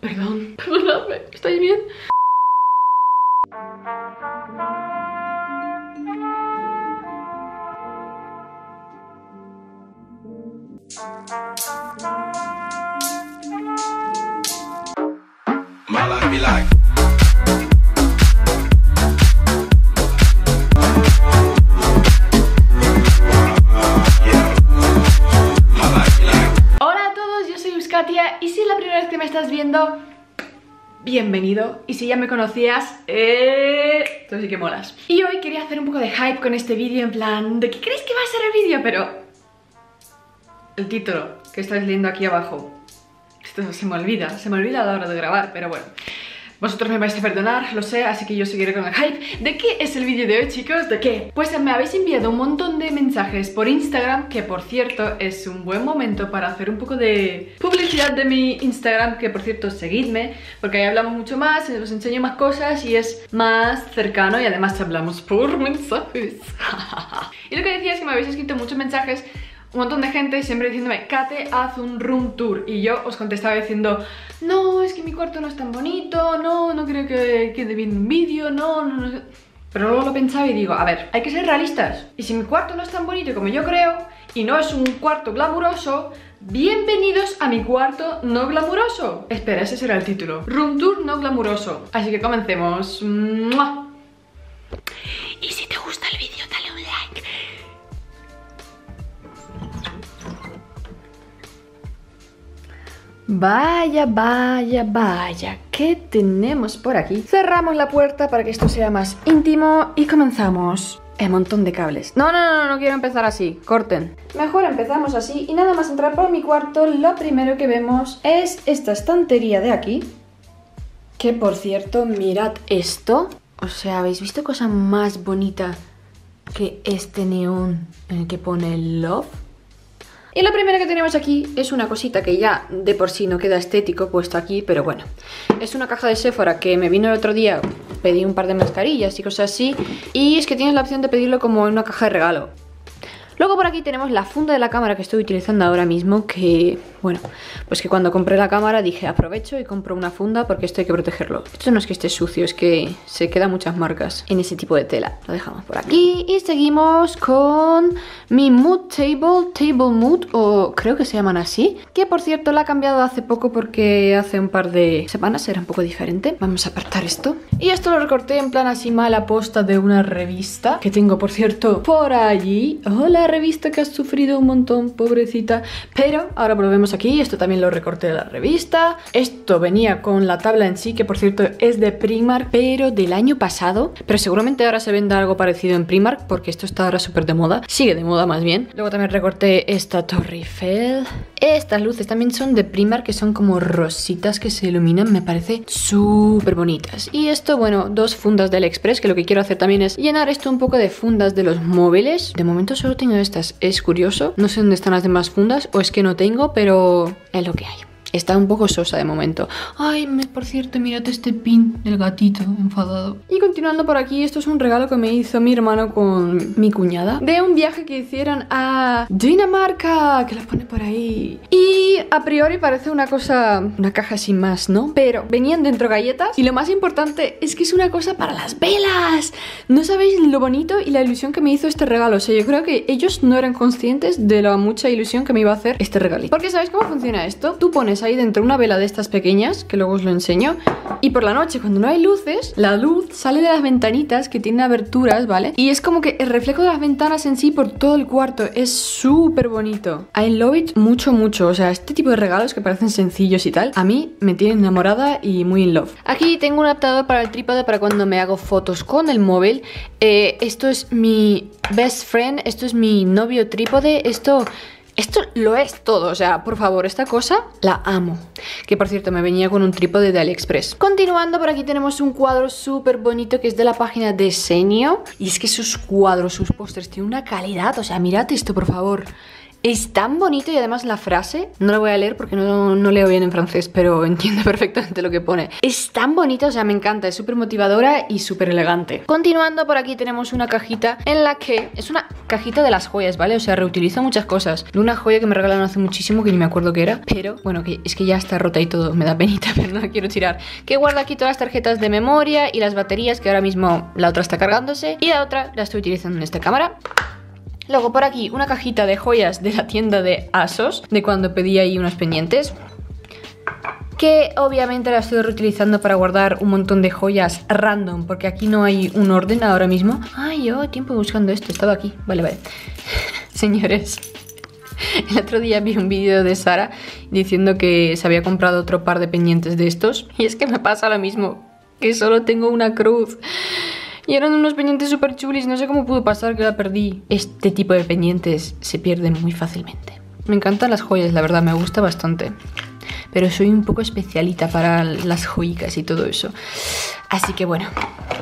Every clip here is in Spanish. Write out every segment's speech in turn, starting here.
Perdón, perdonadme, ¿estáis bien? Hola a todos, yo soy Euskatia y si es la primera vez que me estás viendo, bienvenido. Y si ya me conocías, entonces sí que molas. Y hoy quería hacer un poco de hype con este vídeo, en plan, ¿de qué creéis que va a ser el vídeo? Pero el título que estáis leyendo aquí abajo, esto se me olvida a la hora de grabar, pero bueno. Vosotros me vais a perdonar, lo sé, así que yo seguiré con el hype. ¿De qué es el vídeo de hoy, chicos? ¿De qué? Pues me habéis enviado un montón de mensajes por Instagram, que por cierto es un buen momento para hacer un poco de publicidad de mi Instagram, que por cierto seguidme, porque ahí hablamos mucho más, os enseño más cosas y es más cercano y además hablamos por mensajes. Y lo que decía es que me habéis escrito muchos mensajes, un montón de gente siempre diciéndome, Kate, haz un room tour. Y yo os contestaba diciendo, no, es que mi cuarto no es tan bonito, no creo que quede bien un vídeo, no. Pero luego lo pensaba y digo, a ver, hay que ser realistas. Y si mi cuarto no es tan bonito como yo creo, y no es un cuarto glamuroso, bienvenidos a mi cuarto no glamuroso. Espera, ese será el título. Room tour no glamuroso. Así que comencemos. ¡Mua! Y si te gusta el vídeo, dale un like. Vaya, ¿qué tenemos por aquí? Cerramos la puerta para que esto sea más íntimo y comenzamos. Un montón de cables. No quiero empezar así, corten. Mejor empezamos así y nada más entrar por mi cuarto, lo primero que vemos es esta estantería de aquí. Que por cierto, mirad esto. O sea, ¿habéis visto cosa más bonita que este neón en el que pone Love? Y lo primero que tenemos aquí es una cosita que ya de por sí no queda estético puesto aquí, pero bueno. Es una caja de Sephora que me vino el otro día, pedí un par de mascarillas y cosas así, y es que tienes la opción de pedirlo como en una caja de regalo. Luego por aquí tenemos la funda de la cámara que estoy utilizando ahora mismo, que, bueno, pues que cuando compré la cámara dije aprovecho y compro una funda porque esto hay que protegerlo. Esto no es que esté sucio, es que se quedan muchas marcas en ese tipo de tela. Lo dejamos por aquí y seguimos con mi mood table mood, o creo que se llaman así, que por cierto la he cambiado hace poco porque hace un par de semanas era un poco diferente. Vamos a apartar esto. Y esto lo recorté en plan así mala posta de una revista que tengo por cierto por allí. Hola, revista que has sufrido un montón, pobrecita. Pero ahora volvemos aquí. Esto también lo recorté de la revista. Esto venía con la tabla en sí, que por cierto es de Primark, pero del año pasado. Pero seguramente ahora se venda algo parecido en Primark, porque esto está ahora súper de moda. Sigue de moda más bien. Luego también recorté esta Torre Eiffel. Estas luces también son de Primark, que son como rositas que se iluminan. Me parece súper bonitas. Y esto, bueno, dos fundas del Express, que lo que quiero hacer también es llenar esto un poco de fundas de los móviles. De momento solo tengo estas, es curioso, no sé dónde están las demás fundas o es que no tengo, pero es lo que hay. Está un poco sosa de momento. Ay, por cierto, mirad este pin del gatito enfadado. Y continuando por aquí, esto es un regalo que me hizo mi hermano con mi cuñada de un viaje que hicieron a Dinamarca, que lo pone por ahí. Y a priori parece una cosa, una caja sin más, ¿no? Pero venían dentro galletas y lo más importante es que es una cosa para las velas. No sabéis lo bonito y la ilusión que me hizo este regalo. O sea, yo creo que ellos no eran conscientes de la mucha ilusión que me iba a hacer este regalito. Porque ¿sabéis cómo funciona esto? Tú pones ahí dentro una vela de estas pequeñas, que luego os lo enseño, y por la noche cuando no hay luces, la luz sale de las ventanitas que tienen aberturas, ¿vale? Y es como que el reflejo de las ventanas en sí por todo el cuarto. Es súper bonito. I love it mucho. O sea, este tipo de regalos que parecen sencillos y tal, a mí me tienen enamorada y muy in love. Aquí tengo un adaptador para el trípode para cuando me hago fotos con el móvil. Esto es mi best friend, esto es mi novio trípode, esto lo es todo, o sea, por favor, esta cosa la amo. Que por cierto me venía con un trípode de AliExpress. Continuando, por aquí tenemos un cuadro súper bonito que es de la página de Senio. Y es que sus cuadros, sus pósters tienen una calidad, o sea, mirad esto, por favor. Es tan bonito y además la frase, no la voy a leer porque no leo bien en francés, pero entiendo perfectamente lo que pone. Es tan bonita, o sea, me encanta, es súper motivadora y súper elegante. Continuando, por aquí tenemos una cajita en la que es una cajita de las joyas, ¿vale? O sea, reutiliza muchas cosas. De una joya que me regalaron hace muchísimo que ni me acuerdo qué era, pero bueno, que es que ya está rota y todo, me da penita, pero no la quiero tirar. Que guarda aquí todas las tarjetas de memoria y las baterías, que ahora mismo la otra está cargándose y la otra la estoy utilizando en esta cámara. Luego por aquí una cajita de joyas de la tienda de ASOS, de cuando pedí ahí unos pendientes, que obviamente la estoy reutilizando para guardar un montón de joyas random, porque aquí no hay un orden ahora mismo. Ay, yo tiempo buscando esto, estaba aquí, vale. Señores, el otro día vi un vídeo de Sara diciendo que se había comprado otro par de pendientes de estos, y es que me pasa lo mismo, que solo tengo una cruz. Y eran unos pendientes súper chulis, no sé cómo pudo pasar que la perdí. Este tipo de pendientes se pierden muy fácilmente. Me encantan las joyas, la verdad, me gusta bastante. Pero soy un poco especialita para las joyicas y todo eso. Así que bueno,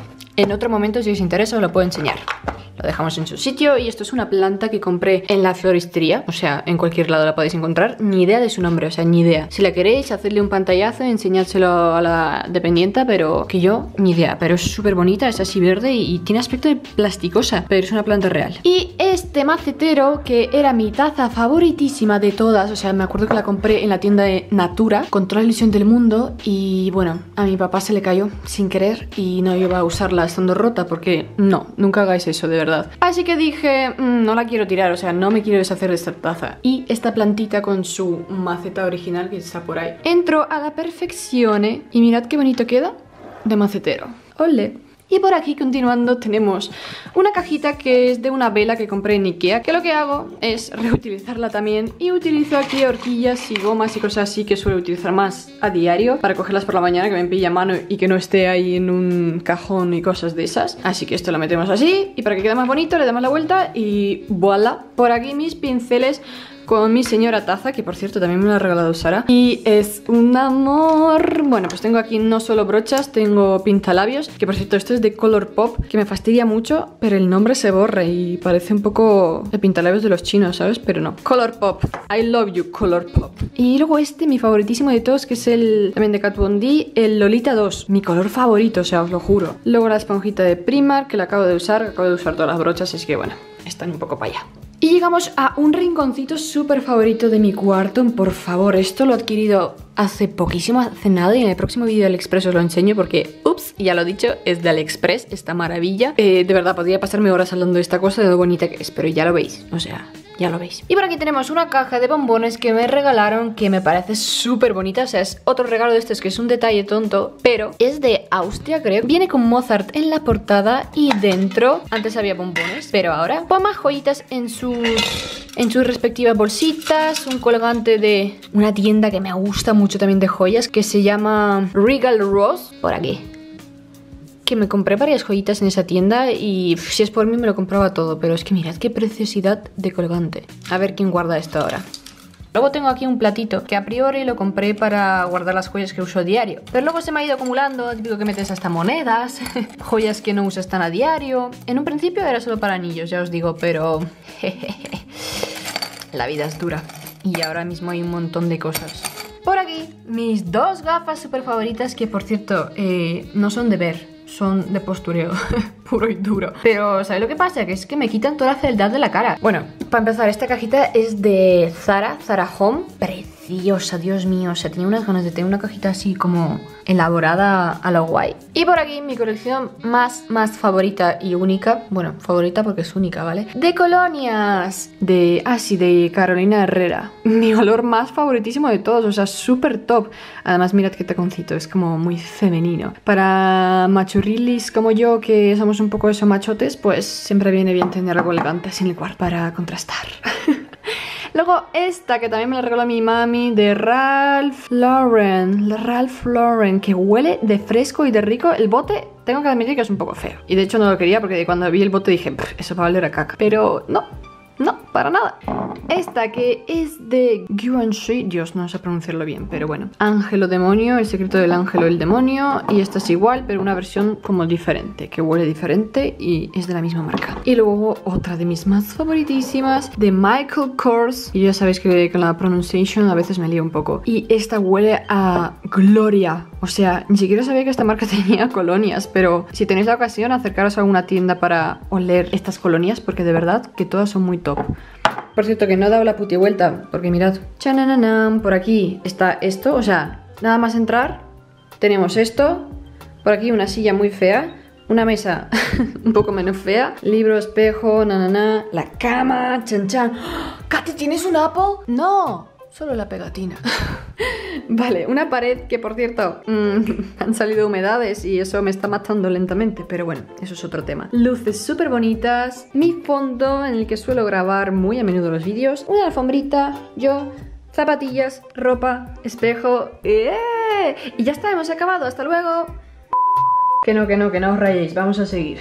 en otro momento si os interesa os lo puedo enseñar. Lo dejamos en su sitio y esto es una planta que compré en la floristería, o sea, en cualquier lado la podéis encontrar. Ni idea de su nombre, o sea, ni idea. Si la queréis, hacedle un pantallazo, enseñádselo a la dependienta, pero que yo, ni idea. Pero es súper bonita, es así verde y tiene aspecto de plasticosa, pero es una planta real. Y este macetero, que era mi taza favoritísima de todas, o sea, me acuerdo que la compré en la tienda de Natura, con toda la ilusión del mundo, y bueno, a mi papá se le cayó sin querer y no iba a usarla estando rota, porque no, nunca hagáis eso, de verdad. Así que dije, no la quiero tirar, o sea, no me quiero deshacer de esta taza. Y esta plantita con su maceta original que está por ahí entró a la perfección, ¿eh? Y mirad qué bonito queda de macetero. ¡Ole! Y por aquí, continuando, tenemos una cajita que es de una vela que compré en Ikea, que lo que hago es reutilizarla también y utilizo aquí horquillas y gomas y cosas así que suelo utilizar más a diario para cogerlas por la mañana, que me pilla a mano y que no esté ahí en un cajón y cosas de esas. Así que esto lo metemos así y para que quede más bonito le damos la vuelta y voilà. Por aquí mis pinceles con mi señora taza, que por cierto también me lo ha regalado Sara, y es un amor. Bueno, pues tengo aquí no solo brochas, tengo pintalabios, que por cierto esto es de Colourpop, que me fastidia mucho, pero el nombre se borra y parece un poco de pintalabios de los chinos, ¿sabes? Pero no. Colourpop, I love you Colourpop. Y luego este, mi favoritísimo de todos, que es el también de Kat Von D, el Lolita 2, mi color favorito, o sea, os lo juro. Luego la esponjita de Primark, que la acabo de usar todas las brochas, así que bueno, están un poco para allá. Y llegamos a un rinconcito súper favorito de mi cuarto. Por favor, esto lo he adquirido hace poquísimo, hace nada, y en el próximo vídeo de AliExpress os lo enseño porque, ups, ya lo he dicho, es de AliExpress, esta maravilla. De verdad, podría pasarme horas hablando de esta cosa, de lo bonita que es, pero ya lo veis, o sea, ya lo veis. Y por aquí tenemos una caja de bombones que me regalaron, que me parece súper bonita, o sea, es otro regalo de estos que es un detalle tonto, pero es de Austria, creo. Viene con Mozart en la portada y dentro, antes había bombones, pero ahora pon más joyitas en sus respectivas bolsitas, un colgante de una tienda que me gusta mucho también de joyas, que se llama Regal Rose, por aquí. Que me compré varias joyitas en esa tienda y si es por mí me lo compraba todo, pero es que mirad qué preciosidad de colgante. A ver quién guarda esto ahora. Luego tengo aquí un platito que a priori lo compré para guardar las joyas que uso a diario, pero luego se me ha ido acumulando, típico que metes hasta monedas, joyas que no usas tan a diario. En un principio era solo para anillos, ya os digo, pero la vida es dura y ahora mismo hay un montón de cosas. Por aquí, mis dos gafas súper favoritas, que por cierto no son de ver, son de postureo, puro y duro. Pero ¿sabes lo que pasa? Que es que me quitan toda la fealdad de la cara. Bueno, para empezar, esta cajita es de Zara Home. Preciosa, Dios mío. O sea, tenía unas ganas de tener una cajita así como elaborada a lo guay. Y por aquí mi colección más favorita y única. Bueno, favorita porque es única, ¿vale? De colonias. De Carolina Herrera. Mi olor más favoritísimo de todos. O sea, súper top. Además, mirad qué taconcito. Es como muy femenino. Para machurrilis como yo, que somos un poco eso machotes, pues siempre viene bien tener algo elegante así en el cuarto para contrastar. Luego esta, que también me la regaló mi mami, de Ralph Lauren, que huele de fresco y de rico. El bote, tengo que admitir que es un poco feo. Y de hecho no lo quería porque cuando vi el bote dije, eso va a oler a caca. Pero no, para nada. Esta que es de Givenchy, Dios, no sé pronunciarlo bien, pero bueno. Ángelo Demonio, el secreto del ángelo y el demonio. Y esta es igual, pero una versión como diferente, que huele diferente y es de la misma marca. Y luego otra de mis más favoritísimas, de Michael Kors. Y ya sabéis que con la pronunciation a veces me lío un poco. Y esta huele a gloria. O sea, ni siquiera sabía que esta marca tenía colonias, pero si tenéis la ocasión, acercaros a alguna tienda para oler estas colonias, porque de verdad que todas son muy top. Por cierto, que no he dado la puti vuelta, porque mirad, chananam, por aquí está esto, o sea, nada más entrar, tenemos esto, por aquí una silla muy fea, una mesa un poco menos fea, libro, espejo, la cama, chan chan. ¡Katy, ¿tienes un Apple? ¡No! Solo la pegatina. Vale, una pared que, por cierto, han salido humedades y eso me está matando lentamente, pero bueno, eso es otro tema. Luces súper bonitas, mi fondo en el que suelo grabar muy a menudo los vídeos, una alfombrita, yo, zapatillas, ropa, espejo, y ya está, hemos acabado, hasta luego. Que no os rayéis, vamos a seguir.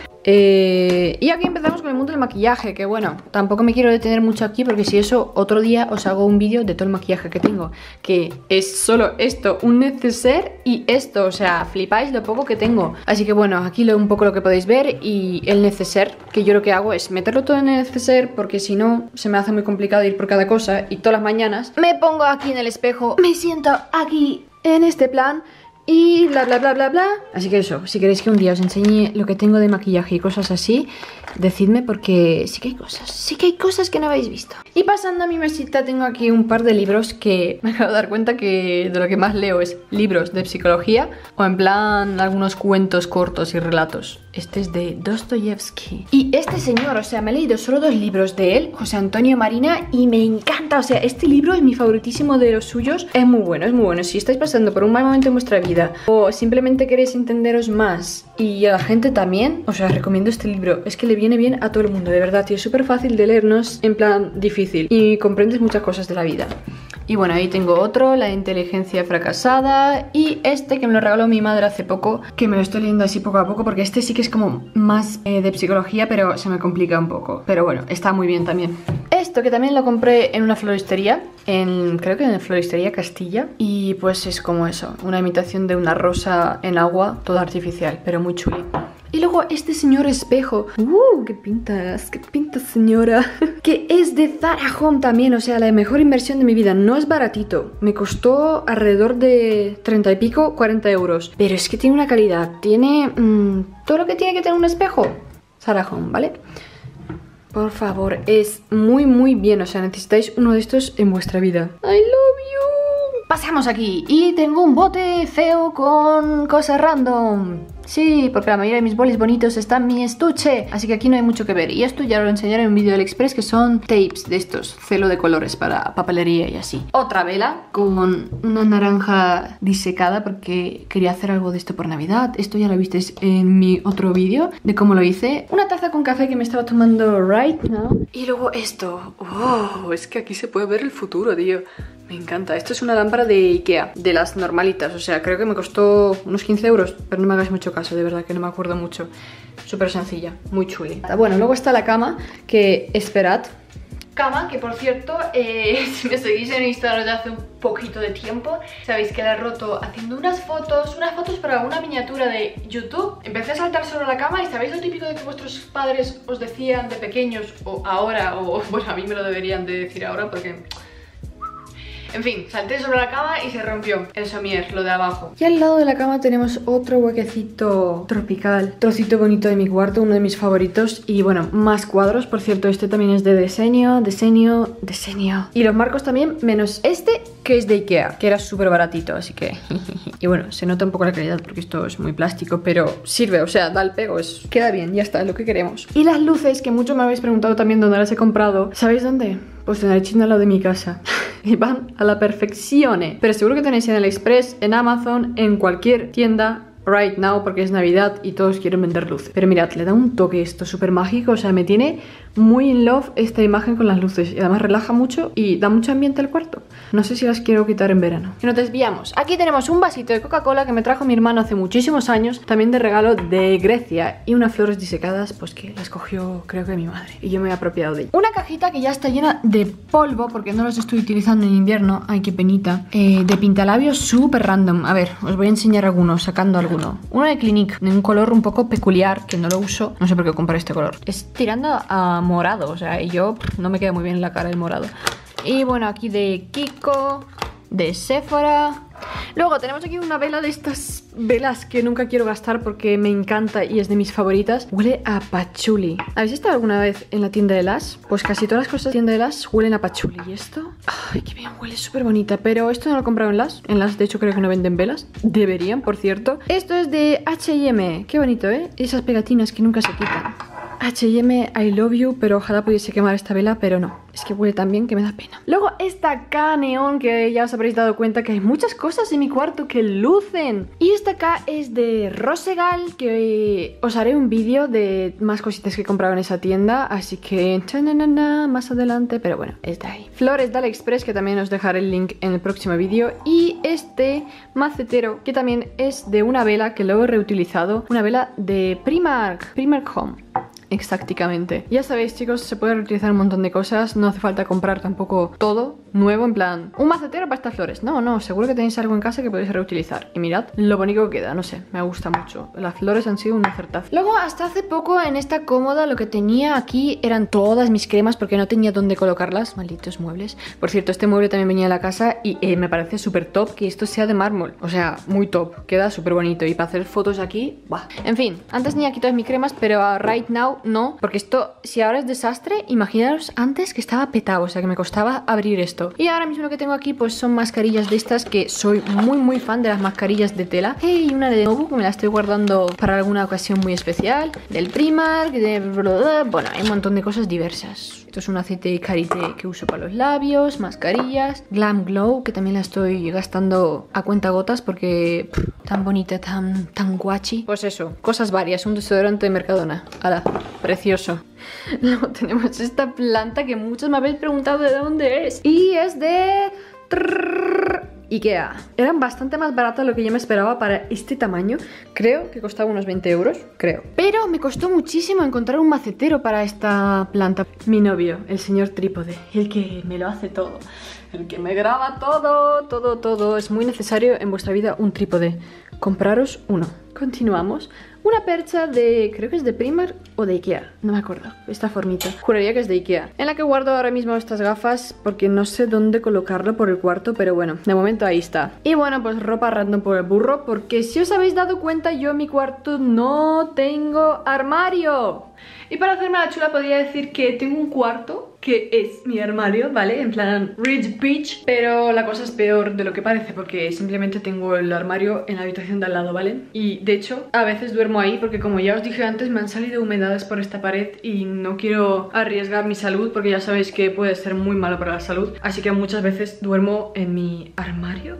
Y aquí empezamos con el mundo del maquillaje, que bueno, tampoco me quiero detener mucho aquí porque si eso, otro día os hago un vídeo de todo el maquillaje que tengo, que es solo esto, un neceser y esto, o sea, flipáis lo poco que tengo. Así que bueno, aquí un poco lo que podéis ver y el neceser, que yo lo que hago es meterlo todo en el neceser porque si no, se me hace muy complicado ir por cada cosa y todas las mañanas me pongo aquí en el espejo, me siento aquí en este plan y bla bla bla bla bla. Así que eso, si queréis que un día os enseñe lo que tengo de maquillaje y cosas así, decidme porque sí que hay cosas que no habéis visto. Y pasando a mi mesita tengo aquí un par de libros que me acabo de dar cuenta que de lo que más leo es libros de psicología o en plan algunos cuentos cortos y relatos. Este es de Dostoyevsky. Y este señor, o sea, me he leído solo 2 libros de él, José Antonio Marina, y me encanta. O sea, este libro es mi favoritísimo de los suyos. Es muy bueno, es muy bueno. Si estáis pasando por un mal momento en vuestra vida o simplemente queréis entenderos más y a la gente también, o sea, os recomiendo este libro. Es que le viene bien a todo el mundo, de verdad, tío. Es súper fácil de leernos, en plan difícil. Y comprendes muchas cosas de la vida. Y bueno, ahí tengo otro, La inteligencia fracasada. Y este que me lo regaló mi madre hace poco, que me lo estoy leyendo así poco a poco, porque este sí que es como más de psicología, pero se me complica un poco. Pero bueno, está muy bien también. Esto que también lo compré en una floristería, creo que en la floristería Castilla. Y pues es como eso, una imitación de una rosa en agua, toda artificial, pero muy chuli. Y luego este señor espejo, qué pintas señora. Que es de Zara Home también, o sea, la mejor inversión de mi vida. No es baratito, me costó alrededor de 30 y pico, 40 euros. Pero es que tiene una calidad, tiene todo lo que tiene que tener un espejo. Zara Home, ¿vale? Por favor, es muy muy bien, o sea, necesitáis uno de estos en vuestra vida. I love you. Pasamos aquí y tengo un bote feo con cosas random. Sí, porque la mayoría de mis bolis bonitos están en mi estuche, así que aquí no hay mucho que ver. Y esto ya lo enseñaré en un vídeo del Express, que son tapes de estos, celo de colores para papelería y así. Otra vela con una naranja disecada porque quería hacer algo de esto por Navidad. Esto ya lo visteis en mi otro vídeo de cómo lo hice. Una taza con café que me estaba tomando right now. Y luego esto. Oh, es que aquí se puede ver el futuro, tío. Me encanta. Esto es una lámpara de Ikea, de las normalitas. O sea, creo que me costó unos 15 euros, pero no me hagáis mucho caso, de verdad, que no me acuerdo mucho. Súper sencilla, muy chuli. Bueno, luego está la cama, que esperad. Cama, que por cierto, si me seguís en Instagram desde hace un poquito de tiempo, sabéis que la he roto haciendo unas fotos para una miniatura de YouTube. Empecé a saltar sobre la cama y sabéis lo típico de que vuestros padres os decían de pequeños, o ahora, o bueno, a mí me lo deberían de decir ahora porque... En fin, salté sobre la cama y se rompió el somier, lo de abajo. Y al lado de la cama tenemos otro huequecito tropical, trocito bonito de mi cuarto, uno de mis favoritos. Y bueno, más cuadros, por cierto, este también es de diseño. Y los marcos también, menos este, que es de Ikea, que era súper baratito, así que... Y bueno, se nota un poco la calidad porque esto es muy plástico, pero sirve, o sea, da el pego, queda bien, ya está, es lo que queremos. Y las luces, que muchos me habéis preguntado también dónde las he comprado. ¿Sabéis dónde? Pues en el chino al lado de mi casa. Y van a la perfección. Pero seguro que tenéis en el Express, en Amazon, en cualquier tienda right now porque es Navidad y todos quieren vender luces. Pero mirad, le da un toque esto súper mágico, o sea, me tiene muy in love esta imagen con las luces y además relaja mucho y da mucho ambiente al cuarto. No sé si las quiero quitar en verano. Y nos desviamos. Aquí tenemos un vasito de Coca-Cola que me trajo mi hermano hace muchísimos años, también de regalo de Grecia, y unas flores disecadas, pues que las cogió creo que mi madre y yo me he apropiado de ella. Una cajita que ya está llena de polvo porque no los estoy utilizando en invierno. Ay, qué penita. De pintalabios súper random. A ver, os voy a enseñar algunos, sacando alguno. Uno de Clinique, de un color un poco peculiar que no lo uso. No sé por qué compré este color. Es tirando a morado, o sea, y yo no me queda muy bien la cara el morado. Y bueno, aquí de Kiko, de Sephora. Luego tenemos aquí una vela de estas velas que nunca quiero gastar porque me encanta y es de mis favoritas. Huele a patchouli. ¿Habéis estado alguna vez en la tienda de Lush? Pues casi todas las cosas de la tienda de Lush huelen a patchouli. ¿Y esto? Ay, qué bien, huele súper bonita. Pero esto no lo he comprado en Lush. En Lush de hecho creo que no venden velas. Deberían, por cierto. Esto es de H&M. Qué bonito, ¿eh? Esas pegatinas que nunca se quitan. H&M, I love you, pero ojalá pudiese quemar esta vela, pero no. Es que huele tan bien que me da pena. Luego esta K neón, que ya os habréis dado cuenta que hay muchas cosas en mi cuarto que lucen. Y esta K es de Rosegal, que os haré un vídeo de más cositas que he comprado en esa tienda, así que más adelante, pero bueno, está ahí. Flores de AliExpress, que también os dejaré el link en el próximo vídeo. Y este macetero, que también es de una vela que luego he reutilizado, una vela de Primark Home. Exactamente. Ya sabéis, chicos, se puede reutilizar un montón de cosas. No hace falta comprar tampoco todo nuevo, en plan, un macetero para estas flores. No, no, seguro que tenéis algo en casa que podéis reutilizar. Y mirad lo bonito que queda, no sé, me gusta mucho. Las flores han sido un acertazo. Luego, hasta hace poco en esta cómoda lo que tenía aquí eran todas mis cremas porque no tenía dónde colocarlas. Malditos muebles. Por cierto, este mueble también venía de la casa y me parece súper top que esto sea de mármol. O sea, muy top. Queda súper bonito. Y para hacer fotos aquí, ¡buah! En fin, antes tenía aquí todas mis cremas, pero right now no, porque esto, si ahora es desastre, imaginaros antes que estaba petado, o sea que me costaba abrir esto. Y ahora mismo lo que tengo aquí pues son mascarillas de estas, que soy muy fan de las mascarillas de tela. Y una de nuevo que me la estoy guardando para alguna ocasión muy especial, del Primark, bueno, hay un montón de cosas diversas. Esto es un aceite Karité que uso para los labios, mascarillas, Glam Glow, que también la estoy gastando a cuentagotas porque tan bonita, tan guachi. Pues eso, cosas varias, un desodorante de Mercadona. ¡Hala! Precioso. Luego tenemos esta planta que muchos me habéis preguntado de dónde es. Y es de Ikea. Eran bastante más baratas de lo que yo me esperaba para este tamaño. Creo que costaba unos 20 euros, creo. Pero me costó muchísimo encontrar un macetero para esta planta. Mi novio, el señor trípode, el que me lo hace todo, el que me graba todo. Es muy necesario en vuestra vida un trípode. Compraros uno. Continuamos. Una percha de, creo que es de Primark o de Ikea, no me acuerdo, esta formita. Juraría que es de Ikea, en la que guardo ahora mismo estas gafas porque no sé dónde colocarlo por el cuarto, pero bueno, de momento ahí está. Y bueno, pues ropa random por el burro, porque si os habéis dado cuenta, yo en mi cuarto no tengo armario. Y para hacerme la chula podría decir que tengo un cuarto que es mi armario, ¿vale? En plan rich bitch, pero la cosa es peor de lo que parece porque simplemente tengo el armario en la habitación de al lado, ¿vale? Y de hecho a veces duermo ahí porque, como ya os dije antes, me han salido humedades por esta pared y no quiero arriesgar mi salud porque ya sabéis que puede ser muy malo para la salud, así que muchas veces duermo en mi armario.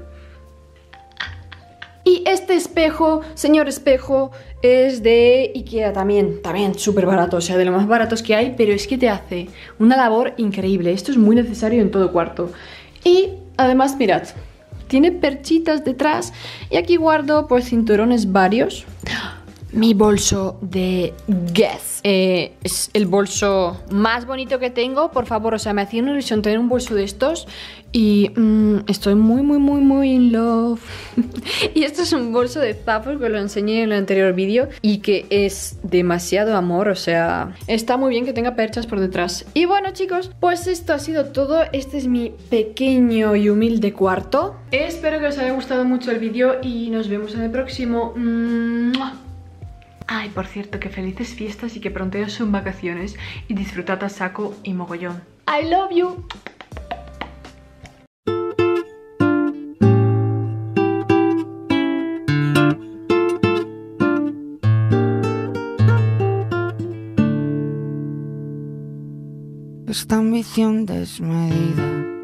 Y este espejo, señor espejo, es de Ikea también súper barato, o sea, de lo más baratos que hay, pero es que te hace una labor increíble. Esto es muy necesario en todo cuarto. Y además, mirad, tiene perchitas detrás y aquí guardo pues cinturones varios. Mi bolso de Guess es el bolso más bonito que tengo, por favor, o sea, me hacía una ilusión tener un bolso de estos y estoy muy in love. Y esto es un bolso de Zappos que lo enseñé en el anterior vídeo y que es demasiado amor, o sea, está muy bien que tenga perchas por detrás. Y bueno, chicos, pues esto ha sido todo. Este es mi pequeño y humilde cuarto. Espero que os haya gustado mucho el vídeo y nos vemos en el próximo. Ay, por cierto, que felices fiestas y que pronto ya son vacaciones y disfrutad a saco y mogollón. I love you. Esta ambición desmedida